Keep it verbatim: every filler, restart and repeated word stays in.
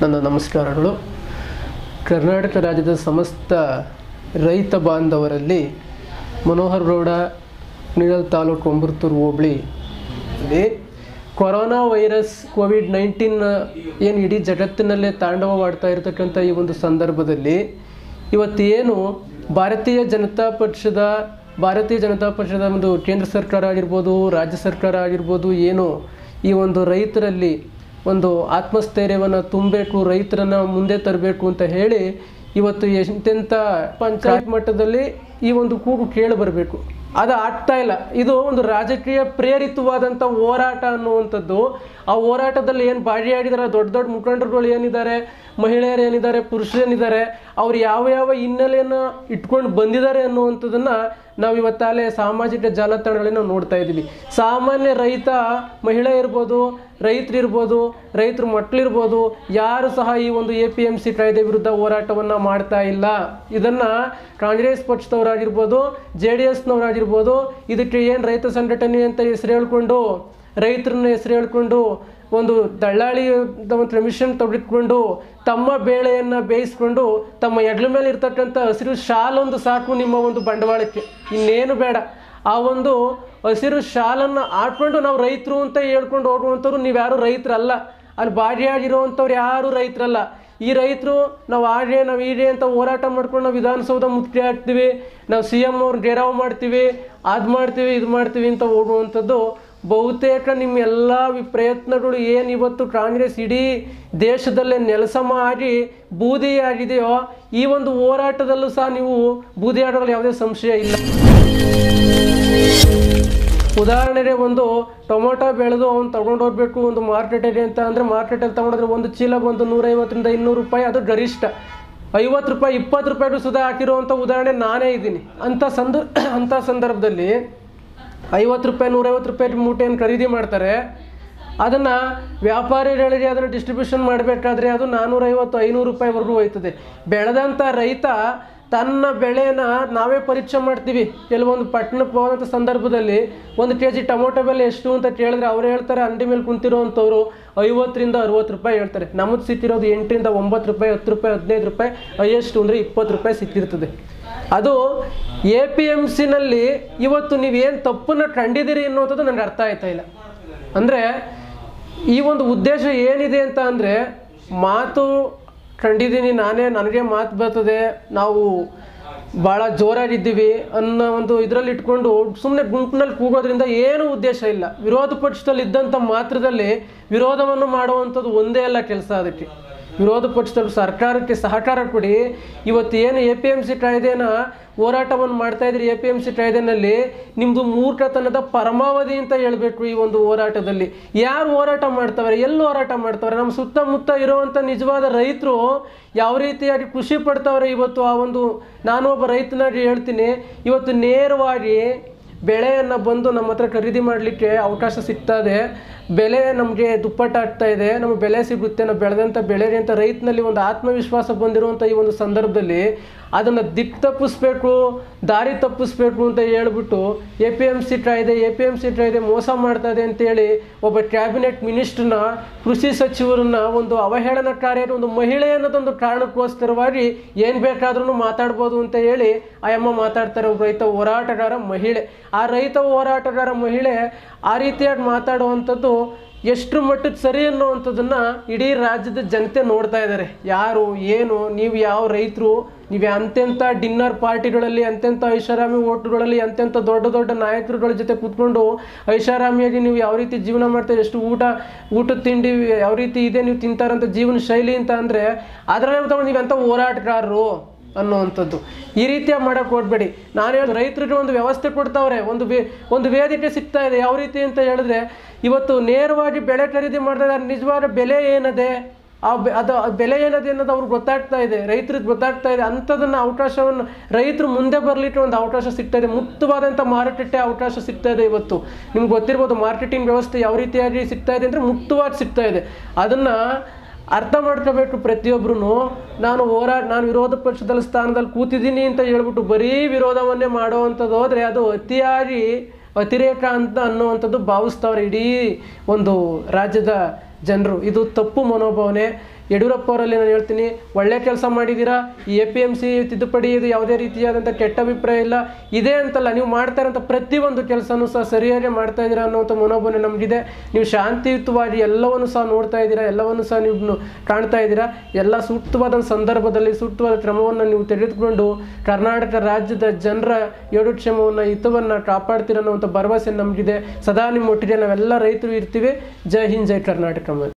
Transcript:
ನನ್ನ ನಮಸ್ಕಾರಗಳು. ಕರ್ನಾಟಕ ರಾಜ್ಯದ ಸಮಸ್ತ ರೈತ ಬಾಂಧವರಲ್ಲಿ ಮನೋಹರ್ ಗೌಡ ನಿಡಲ್ ತಾಲೂಕು ಒಂಬರ್ತೂರು ಹೋಬಳಿ ಕೊರೋನಾ ವೈರಸ್ ಕೋವಿಡ್ ನೈನ್ಟೀನ್ ಏನು ಇಡೀ ಜಗತ್ತಿನಲ್ಲೇ ತಾಂಡವವಾಡ್ತಾ ಇರತಕ್ಕಂಥ ಈ ಒಂದು ಸಂದರ್ಭದಲ್ಲಿ ಇವತ್ತೇನು ಭಾರತೀಯ ಜನತಾ ಪಕ್ಷದ ಭಾರತೀಯ ಜನತಾ ಪಕ್ಷದ ಒಂದು ಕೇಂದ್ರ ಸರ್ಕಾರ ಆಗಿರ್ಬೋದು, ರಾಜ್ಯ ಸರ್ಕಾರ ಆಗಿರ್ಬೋದು, ಏನು ಈ ಒಂದು ರೈತರಲ್ಲಿ ಒಂದು ಆತ್ಮಸ್ಥೈರ್ಯವನ್ನು ತುಂಬಬೇಕು, ರೈತರನ್ನು ಮುಂದೆ ತರಬೇಕು ಅಂತ ಹೇಳಿ ಇವತ್ತು ಎಂತೆಂಥ ಪಂಚಾಯತ್ ಮಟ್ಟದಲ್ಲಿ ಈ ಒಂದು ಕೂಗು ಕೇಳಿ ಬರಬೇಕು, ಅದು ಆಗ್ತಾ ಇಲ್ಲ. ಇದು ಒಂದು ರಾಜಕೀಯ ಪ್ರೇರಿತವಾದಂಥ ಹೋರಾಟ ಅನ್ನುವಂಥದ್ದು. ಆ ಹೋರಾಟದಲ್ಲಿ ಏನು ಭಾಗಿಯಾಗಿದ್ದಾರೆ ದೊಡ್ಡ ದೊಡ್ಡ ಮುಖಂಡರುಗಳು ಏನಿದ್ದಾರೆ, ಮಹಿಳೆಯರು ಏನಿದ್ದಾರೆ, ಪುರುಷರೇನಿದ್ದಾರೆ, ಅವ್ರು ಯಾವ ಯಾವ ಹಿನ್ನೆಲೆಯನ್ನು ಇಟ್ಕೊಂಡು ಬಂದಿದ್ದಾರೆ ಅನ್ನುವಂಥದ್ದನ್ನು ನಾವು ಇವತ್ತಾಲೆ ಸಾಮಾಜಿಕ ಜಾಲತಾಣಗಳಲ್ಲಿ ನಾವು ನೋಡ್ತಾ ಇದ್ದೀವಿ. ಸಾಮಾನ್ಯ ರೈತ ಮಹಿಳೆ ಇರ್ಬೋದು, ರೈತರಿರ್ಬೋದು, ರೈತರ ಮಕ್ಕಳಿರ್ಬೋದು, ಯಾರು ಸಹ ಈ ಒಂದು ಎ ಪಿ ಎಮ್ ಸಿ ಕಾಯ್ದೆ ವಿರುದ್ಧ ಹೋರಾಟವನ್ನು ಮಾಡ್ತಾ ಇಲ್ಲ. ಇದನ್ನು ಕಾಂಗ್ರೆಸ್ ಪಕ್ಷದವರಾಗಿರ್ಬೋದು, ಜೆ ಡಿ ಎಸ್ನವರಾಗಿರ್ಬೋದು, ಇದಕ್ಕೆ ಏನು ರೈತ ಸಂಘಟನೆ ಅಂತ ಹೆಸರು ಹೇಳ್ಕೊಂಡು, ರೈತರನ್ನ ಹೆಸರು ಹೇಳ್ಕೊಂಡು ಒಂದು ದಳ್ಳಾಳಿ ಒಂದು ಮಿಷನ್ ತೆಗೆದುಕೊಂಡು ತಮ್ಮ ಬೇಳೆಯನ್ನು ಬೇಯಿಸ್ಕೊಂಡು ತಮ್ಮ ಹೆಗ್ಲ ಮೇಲೆ ಇರ್ತಕ್ಕಂಥ ಹಸಿರು ಶಾಲೊಂದು ಸಾಕು ನಿಮ್ಮ ಒಂದು ಬಂಡವಾಳಕ್ಕೆ, ಇನ್ನೇನು ಬೇಡ. ಆ ಒಂದು ಹಸಿರು ಶಾಲನ್ನು ಹಾಕ್ಕೊಂಡು ನಾವು ರೈತರು ಅಂತ ಹೇಳ್ಕೊಂಡು ಹೋಗುವಂಥವ್ರು ನೀವು ಯಾರು ರೈತರಲ್ಲ. ಅಲ್ಲಿ ಭಾಗಿಯಾಗಿರುವಂಥವ್ರು ಯಾರು ರೈತರಲ್ಲ. ಈ ರೈತರು ನಾವು ಆಗೆ ನಾವು ಹೀಗೆ ಅಂತ ಹೋರಾಟ ಮಾಡ್ಕೊಂಡು ನಾವು ವಿಧಾನಸೌಧ ಮುತ್ತಿಗೆ ಹಾಕ್ತೀವಿ, ನಾವು ಸಿ ಎಮ್ ಅವ್ರು ಗೆರಾವ್ ಮಾಡ್ತೀವಿ, ಅದು ಮಾಡ್ತೀವಿ, ಇದು ಮಾಡ್ತೀವಿ ಅಂತ ಹೋಗುವಂಥದ್ದು ಬಹುತೇಕ ನಿಮ್ಮ ಎಲ್ಲ ಪ್ರಯತ್ನಗಳು ಏನು ಇವತ್ತು ಕಾಂಗ್ರೆಸ್ ಇಡೀ ದೇಶದಲ್ಲೇ ನೆಲಸ ಮಾಡಿ ಬೂದಿಯಾಗಿದೆಯೋ, ಈ ಒಂದು ಹೋರಾಟದಲ್ಲೂ ಸಹ ನೀವು ಬೂದಿಯಾಡೋದ್ರಲ್ಲಿ ಯಾವುದೇ ಸಂಶಯ ಇಲ್ಲ. ಉದಾಹರಣೆಗೆ ಒಂದು ಟೊಮೊಟೊ ಬೆಳೆದು ಅವ್ನು ತೊಗೊಂಡು ಹೋಗ್ಬೇಕು ಒಂದು ಮಾರ್ಕೆಟಿಗೆ ಅಂತ ಅಂದರೆ ಮಾರ್ಕೆಟಲ್ಲಿ ತೊಗೊಂಡ್ರೆ ಒಂದು ಚೀಲ ಬಂದು ನೂರೈವತ್ತರಿಂದ ಇನ್ನೂರು ರೂಪಾಯಿ, ಅದು ಗರಿಷ್ಠ. ಐವತ್ತು ರೂಪಾಯಿ ಇಪ್ಪತ್ತು ರೂಪಾಯಿಗೂ ಸುಧಾ ಹಾಕಿರುವಂಥ ಉದಾಹರಣೆ ನಾನೇ ಇದ್ದೀನಿ. ಅಂಥ ಸಂದ ಅಂಥ ಸಂದರ್ಭದಲ್ಲಿ ಐವತ್ತು ರೂಪಾಯಿ ನೂರೈವತ್ತು ರೂಪಾಯಿ ಮೂಟೆಯನ್ನು ಖರೀದಿ ಮಾಡ್ತಾರೆ. ಅದನ್ನು ವ್ಯಾಪಾರಿಗಳಿಗೆ ಅದನ್ನು ಡಿಸ್ಟ್ರಿಬ್ಯೂಷನ್ ಮಾಡಬೇಕಾದ್ರೆ ಅದು ನಾನ್ನೂರೈವತ್ತು ಐನೂರು ರೂಪಾಯಿವರೆಗೂ ಹೋಯ್ತದೆ. ಬೆಳೆದಂಥ ರೈತ ತನ್ನ ಬೆಳೆನ ನಾವೇ ಪರೀಕ್ಷೆ ಮಾಡ್ತೀವಿ. ಕೆಲವೊಂದು ಪಟ್ಟಣಕ್ಕೆ ಹೋದಂಥ ಸಂದರ್ಭದಲ್ಲಿ ಒಂದು ಕೆ ಜಿ ಟೊಮೊಟೊ ಬೆಲೆ ಎಷ್ಟು ಅಂತ ಕೇಳಿದ್ರೆ ಅವ್ರು ಹೇಳ್ತಾರೆ, ಅಂಗಡಿ ಮೇಲೆ ಕುಂತಿರೋವಂಥವ್ರು ಐವತ್ತರಿಂದ ಅರುವತ್ತು ರೂಪಾಯಿ ಹೇಳ್ತಾರೆ. ನಮ್ಮದು ಸಿಕ್ಕಿರೋದು ಎಂಟರಿಂದ ಒಂಬತ್ತು ರೂಪಾಯಿ, ಹತ್ತು ರೂಪಾಯಿ, ಹದಿನೈದು ರೂಪಾಯಿ, ಹೈಯೆಸ್ಟ್ ಅಂದರೆ ಇಪ್ಪತ್ತು ರೂಪಾಯಿ ಸಿಕ್ಕಿರ್ತದೆ. ಅದು ಎ ಪಿ ಎಮ್ ಸಿನಲ್ಲಿ ಇವತ್ತು ನೀವೇನು ತಪ್ಪನ್ನು ಕಂಡಿದ್ದೀರಿ ಅನ್ನೋಂಥದ್ದು ನನಗೆ ಅರ್ಥ ಆಯ್ತಾ ಇಲ್ಲ. ಅಂದರೆ ಈ ಒಂದು ಉದ್ದೇಶ ಏನಿದೆ ಅಂತ ಅಂದರೆ, ಮಾತು ಕಂಡಿದ್ದೀನಿ ನಾನೇ, ನನಗೆ ಮಾತು ಬರ್ತದೆ, ನಾವು ಭಾಳ ಜೋರಾಗಿದ್ದೀವಿ ಅನ್ನೋ ಒಂದು ಇದರಲ್ಲಿ ಇಟ್ಕೊಂಡು ಸುಮ್ಮನೆ ಗುಂಪಿನಲ್ಲಿ ಕೂಗೋದ್ರಿಂದ ಏನೂ ಉದ್ದೇಶ ಇಲ್ಲ. ವಿರೋಧ ಪಕ್ಷದಲ್ಲಿ ಇದ್ದಂಥ ಮಾತ್ರದಲ್ಲಿ ವಿರೋಧವನ್ನು ಮಾಡುವಂಥದ್ದು ಒಂದೇ ಅಲ್ಲ ಕೆಲಸ. ಅದಕ್ಕೆ ವಿರೋಧ ಪಕ್ಷದಲ್ಲಿ ಸರ್ಕಾರಕ್ಕೆ ಸಹಕಾರ ಕೊಡಿ. ಇವತ್ತು ಏನು ಎ ಪಿ ಎಮ್ ಸಿ ಕಾಯ್ದೆನ ಹೋರಾಟವನ್ನು ಮಾಡ್ತಾಯಿದ್ರಿ, ಎ ಪಿ ಎಮ್ ಸಿ ಕಾಯ್ದೆನಲ್ಲಿ ನಿಮ್ಮದು ಮೂರ್ಖತನದ ಪರಮಾವಧಿ ಅಂತ ಹೇಳಬೇಕು. ಈ ಒಂದು ಹೋರಾಟದಲ್ಲಿ ಯಾರು ಹೋರಾಟ ಮಾಡ್ತವ್ರೆ, ಎಲ್ಲಿ ಹೋರಾಟ ಮಾಡ್ತವ್ರೆ? ನಮ್ಮ ಸುತ್ತಮುತ್ತ ಇರುವಂಥ ನಿಜವಾದ ರೈತರು ಯಾವ ರೀತಿಯಾಗಿ ಖುಷಿ ಪಡ್ತವ್ರೆ ಇವತ್ತು. ಆ ಒಂದು ನಾನು ಒಬ್ಬ ರೈತನಾಗಿ ಹೇಳ್ತೀನಿ, ಇವತ್ತು ನೇರವಾಗಿ ಬೆಳೆಯನ್ನು ಬಂದು ನಮ್ಮ ಹತ್ರ ಖರೀದಿ ಮಾಡಲಿಕ್ಕೆ ಅವಕಾಶ ಸಿಗ್ತಾ ಇದೆ. ಬೆಲೆ ನಮಗೆ ದುಪ್ಪಟ್ಟಾಗ್ತಾ ಇದೆ, ನಮಗೆ ಬೆಲೆ ಸಿಗುತ್ತೆ, ನಾವು ಬೆಳೆದಂಥ ಬೆಳೆಗೆ ಅಂತ ರೈತನಲ್ಲಿ ಒಂದು ಆತ್ಮವಿಶ್ವಾಸ ಬಂದಿರುವಂಥ ಈ ಒಂದು ಸಂದರ್ಭದಲ್ಲಿ ಅದನ್ನು ದಿಕ್ಕು ತಪ್ಪಿಸ್ಬೇಕು, ದಾರಿ ತಪ್ಪಿಸ್ಬೇಕು ಅಂತ ಹೇಳ್ಬಿಟ್ಟು ಎ ಪಿ ಎಮ್ ಸಿ ಕಾಯ್ದೆ ಎ ಪಿ ಎಮ್ ಸಿ ಕಾಯ್ದೆ ಮೋಸ ಮಾಡ್ತಾ ಇದೆ ಅಂತೇಳಿ ಒಬ್ಬ ಕ್ಯಾಬಿನೆಟ್ ಮಿನಿಸ್ಟ್ರನ್ನ, ಕೃಷಿ ಸಚಿವರನ್ನ ಒಂದು ಅವಹೇಳನಕಾರಿ ಒಂದು ಮಹಿಳೆ ಅನ್ನೋದೊಂದು ಕಾರಣಕ್ಕೋಸ್ಕರವಾಗಿ ಏನು ಬೇಕಾದ್ರೂ ಮಾತಾಡ್ಬೋದು ಅಂತ ಹೇಳಿ ಆಯಮ್ಮ ಮಾತಾಡ್ತಾರೆ. ಒಬ್ಬ ರೈತ ಹೋರಾಟಗಾರ ಮಹಿಳೆ, ಆ ರೈತ ಹೋರಾಟಗಾರ ಮಹಿಳೆ ಆ ರೀತಿಯಾಗಿ ಮಾತಾಡುವಂಥದ್ದು ಎಷ್ಟು ಮಟ್ಟಕ್ಕೆ ಸರಿ ಅನ್ನುವಂಥದ್ದನ್ನು ಇಡೀ ರಾಜ್ಯದ ಜನತೆ ನೋಡ್ತಾ ಇದ್ದಾರೆ. ಯಾರು ಏನು, ನೀವು ಯಾವ ರೈತರು, ನೀವು ಅಂತೆಂಥ ಡಿನ್ನರ್ ಪಾರ್ಟಿಗಳಲ್ಲಿ, ಅಂತೆಂಥ ಐಷಾರಾಮಿ ಹೋಟ್ಲುಗಳಲ್ಲಿ, ಅಂತೆಂಥ ದೊಡ್ಡ ದೊಡ್ಡ ನಾಯಕರುಗಳ ಜೊತೆ ಕೂತ್ಕೊಂಡು ಐಷಾರಾಮಿಯಾಗಿ ನೀವು ಯಾವ ರೀತಿ ಜೀವನ ಮಾಡ್ತಾರೆ, ಎಷ್ಟು ಊಟ ಊಟದ ತಿಂಡಿ ಯಾವ ರೀತಿ ಇದೆ ನೀವು ತಿಂತಾರಂಥ ಜೀವನ ಶೈಲಿ ಅಂತ ಅಂದರೆ ಅದರಲ್ಲಿ ತಗೊಂಡು ನೀವು ಅಂಥ ಹೋರಾಟಗಾರರು ಅನ್ನುವಂಥದ್ದು. ಈ ರೀತಿಯಾಗಿ ಮಾಡೋಕ್ಕೆ ಹೋಗಬೇಡಿ. ನಾನು ಹೇಳಿ ರೈತರಿಗೆ ಒಂದು ವ್ಯವಸ್ಥೆ ಕೊಡ್ತಾವ್ರೆ, ಒಂದು ವೇ ಒಂದು ವೇದಿಕೆ ಸಿಗ್ತಾ ಇದೆ. ಯಾವ ರೀತಿ ಅಂತ ಹೇಳಿದ್ರೆ ಇವತ್ತು ನೇರವಾಗಿ ಬೆಳೆ ಖರೀದಿ ಮಾಡಿದ್ರೆ ನಿಜವಾದ ಬೆಲೆ ಏನಿದೆ, ಆ ಅದು ಬೆಲೆ ಏನಿದೆ ಅನ್ನೋದು ಅವ್ರಿಗೆ ಗೊತ್ತಾಗ್ತಾ ಇದೆ, ರೈತರಿಗೆ ಗೊತ್ತಾಗ್ತಾ ಇದೆ. ಅಂಥದನ್ನು ಅವಕಾಶವನ್ನು ರೈತರು ಮುಂದೆ ಬರಲಿಕ್ಕೆ ಒಂದು ಅವಕಾಶ ಸಿಗ್ತಾ ಇದೆ. ಮುಕ್ತವಾದಂಥ ಮಾರುಕಟ್ಟೆ ಅವಕಾಶ ಸಿಗ್ತಾ ಇದೆ. ಇವತ್ತು ನಿಮ್ಗೆ ಗೊತ್ತಿರ್ಬೋದು ಮಾರ್ಕೆಟಿಂಗ್ ವ್ಯವಸ್ಥೆ ಯಾವ ರೀತಿಯಾಗಿ ಸಿಗ್ತಾ ಇದೆ ಅಂದರೆ ಮುಕ್ತವಾಗಿ ಸಿಗ್ತಾ ಇದೆ. ಅದನ್ನು ಅರ್ಥ ಮಾಡ್ಕೋಬೇಕು ಪ್ರತಿಯೊಬ್ಬರೂ. ನಾನು ಹೋರಾಟ ನಾನು ವಿರೋಧ ಪಕ್ಷದ ಸ್ಥಾನದಲ್ಲಿ ಕೂತಿದ್ದೀನಿ ಅಂತ ಹೇಳ್ಬಿಟ್ಟು ಬರೀ ವಿರೋಧವನ್ನೇ ಮಾಡುವಂಥದ್ದು ಹೋದರೆ ಅದು ಅತಿಯಾಗಿ ಅತಿರೇಕ ಅಂತ ಅನ್ನುವಂಥದ್ದು ಭಾವಿಸ್ತವ್ರೆ ಇಡೀ ಒಂದು ರಾಜ್ಯದ ಜನರು. ಇದು ತಪ್ಪು ಮನೋಭಾವನೆ. ಯಡಿಯೂರಪ್ಪ ಅವರಲ್ಲಿ ನಾನು ಹೇಳ್ತೀನಿ, ಒಳ್ಳೆ ಕೆಲಸ ಮಾಡಿದ್ದೀರಾ. ಈ ಎ ಪಿ ಎಮ್ ಸಿ ತಿದ್ದುಪಡಿ ಇದು ಯಾವುದೇ ರೀತಿಯಾದಂಥ ಕೆಟ್ಟ ಅಭಿಪ್ರಾಯ ಇಲ್ಲ. ಇದೇ ಅಂತಲ್ಲ, ನೀವು ಮಾಡ್ತಾ ಇರೋಂಥ ಪ್ರತಿಯೊಂದು ಕೆಲಸನೂ ಸಹ ಸರಿಯಾಗಿ ಮಾಡ್ತಾ ಇದ್ದೀರಾ ಅನ್ನೋಂಥ ಮನೋಭಾವನೆ ನಮಗಿದೆ. ನೀವು ಶಾಂತಿಯುತವಾಗಿ ಎಲ್ಲವನ್ನು ಸಹ ನೋಡ್ತಾ ಇದ್ದೀರಾ, ಎಲ್ಲವನ್ನು ಸಹ ನೀವು ಕಾಣ್ತಾ ಇದ್ದೀರಾ. ಎಲ್ಲ ಸೂಕ್ತವಾದ ಸಂದರ್ಭದಲ್ಲಿ ಸೂಕ್ತವಾದ ಕ್ರಮವನ್ನು ನೀವು ತೆಗೆದುಕೊಂಡು ಕರ್ನಾಟಕ ರಾಜ್ಯದ ಜನರ ಯೋಗಕ್ಷೇಮವನ್ನು ಹಿತವನ್ನು ಕಾಪಾಡ್ತೀರ ಅನ್ನೋಂಥ ಭರವಸೆ ನಮಗಿದೆ. ಸದಾ ನಿಮ್ಮ ಒಟ್ಟಿಗೆ ನಾವೆಲ್ಲ ರೈತರು ಇರ್ತೀವಿ. ಜೈ ಹಿಂದ್, ಜೈ ಕರ್ನಾಟಕ.